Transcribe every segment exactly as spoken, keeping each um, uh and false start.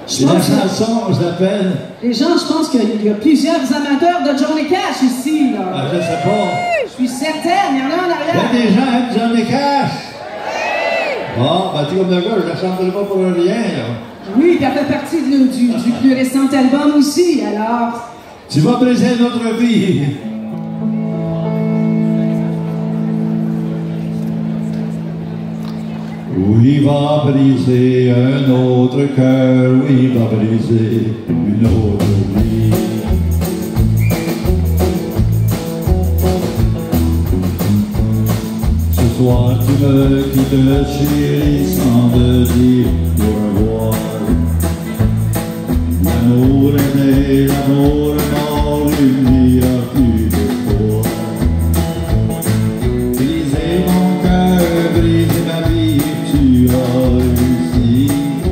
Et la chanson s'appelle... Les gens, je pense qu'il y a plusieurs amateurs de Johnny Cash ici, là. Ah, je sais pas. Je suis certaine, il y en a en Il y arrière. a des gens qui aiment Johnny Cash. Bon, ben tu comme de gars, je la chanterai pas pour rien, là. Oui, puis elle fait partie de- du, du plus récent album aussi, alors... Tu vas briser notre vie. Oui, va briser un autre cœur, oui, va briser une autre vie. Ce soir, tu me quittes, chérie, sans me dire au revoir. L'amour est né, l'amour est mort, il n'y a plus de foi. Briser mon cœur, briser ma vie, tu as réussi.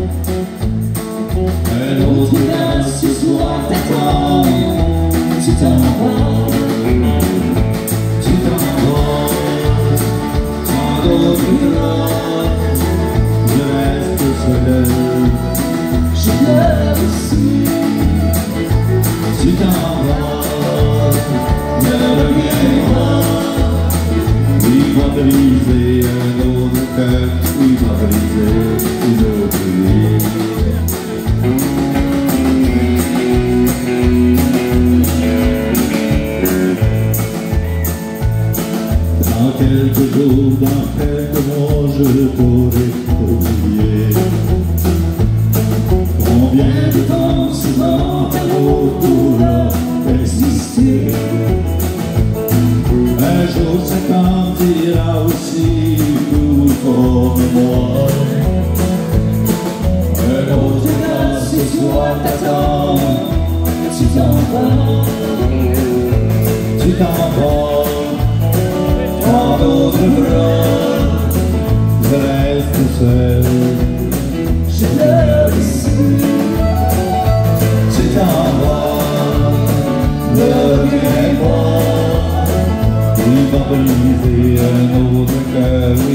Un autre gars ce soir t'attend, tu t'en vas, tu t'en vas. Tant d'autres gars, je reste seul, je pleure aussi. Tu t'en vas, ne reviens pas. Il va briser un autre cœur, il va briser une autre vie. Dans quelques jours, dans quelques mois, je t'aurai oublié. Combien de temps souvent l'amour pourra exister? Un jour ça t'en aussi tout comme moi. Un autre gars ce soir t'attend, tu t'en vas, tu t'en vas. Dans d'autres bras, je reste seul, je pleure ici. Tu t'en vas, ne reviens pas. Il va briser un autre cœur.